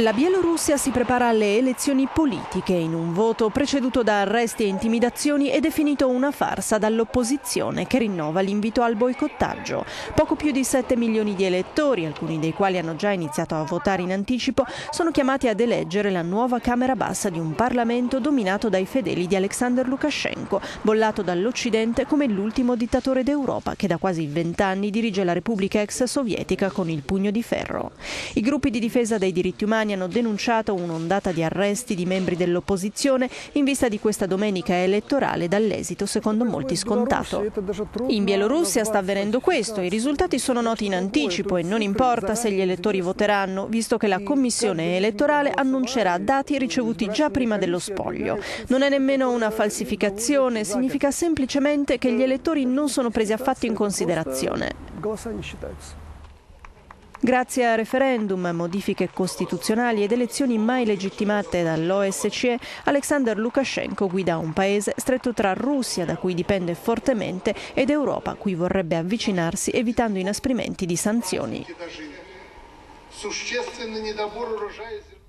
La Bielorussia si prepara alle elezioni politiche. In un voto preceduto da arresti e intimidazioni è definito una farsa dall'opposizione che rinnova l'invito al boicottaggio. Poco più di 7 milioni di elettori, alcuni dei quali hanno già iniziato a votare in anticipo, sono chiamati ad eleggere la nuova Camera Bassa di un Parlamento dominato dai fedeli di Alexander Lukashenko, bollato dall'Occidente come l'ultimo dittatore d'Europa che da quasi 20 anni dirige la Repubblica ex sovietica con il pugno di ferro. I gruppi di difesa dei diritti umani hanno denunciato un'ondata di arresti di membri dell'opposizione in vista di questa domenica elettorale dall'esito secondo molti scontato. In Bielorussia sta avvenendo questo, i risultati sono noti in anticipo e non importa se gli elettori voteranno, visto che la commissione elettorale annuncerà dati ricevuti già prima dello spoglio. Non è nemmeno una falsificazione, significa semplicemente che gli elettori non sono presi affatto in considerazione. Grazie a referendum, modifiche costituzionali ed elezioni mai legittimate dall'OSCE, Alexander Lukashenko guida un paese stretto tra Russia, da cui dipende fortemente, ed Europa, a cui vorrebbe avvicinarsi evitando inasprimenti di sanzioni.